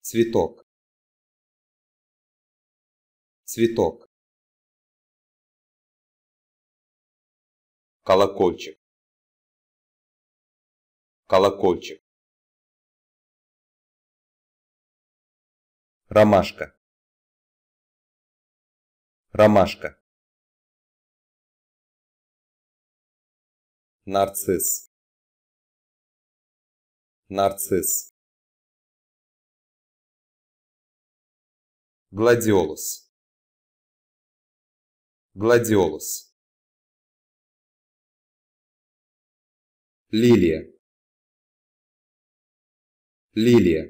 цветок, цветок, колокольчик, колокольчик, ромашка, ромашка, нарцисс, нарцисс, гладиолус, гладиолус, лилия, лилия,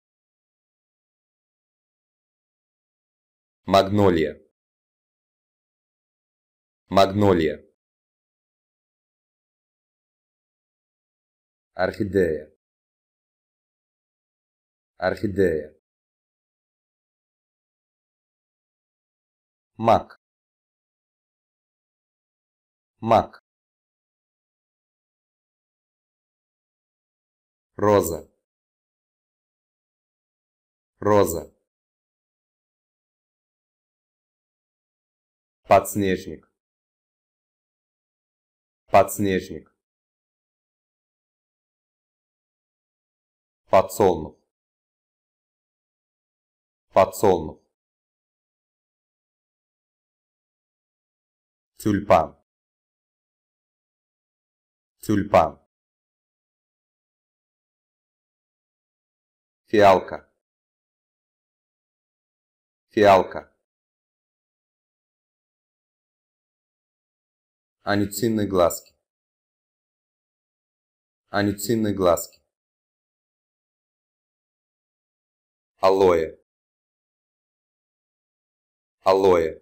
магнолия, магнолия, орхидея, орхидея, мак, мак, роза, роза, подснежник, подснежник, подсолнух, подсолнух, тюльпан, тюльпан, фиалка, фиалка, анютины глазки, анютины глазки, алоэ, алоэ,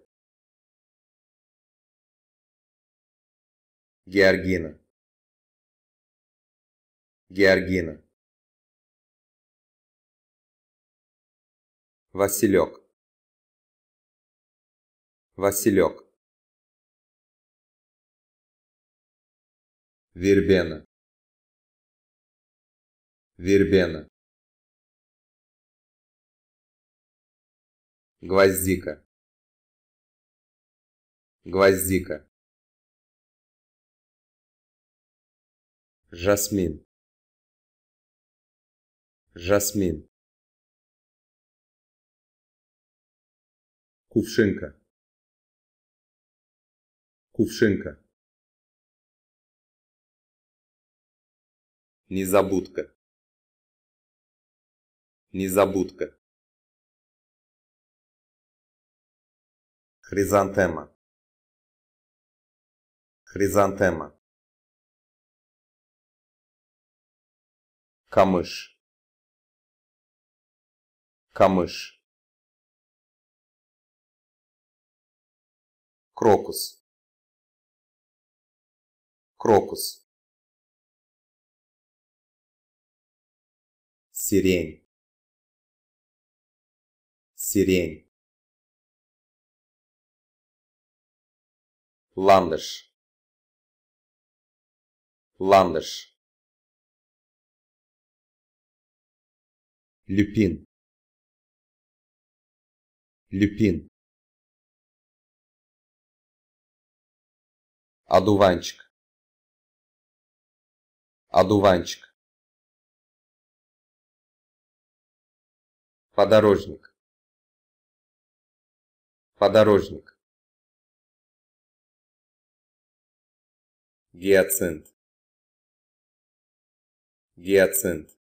георгина, георгина, василек, василек, вербена, вербена, гвоздика, гвоздика, жасмин, жасмин, кувшинка, кувшинка, незабудка, незабудка, хризантема, хризантема, камыш, камыш, крокус, крокус, сирень, сирень, ландыш, ландыш, люпин, люпин, одуванчик, одуванчик, подорожник, подорожник, гиацинт, гиацинт,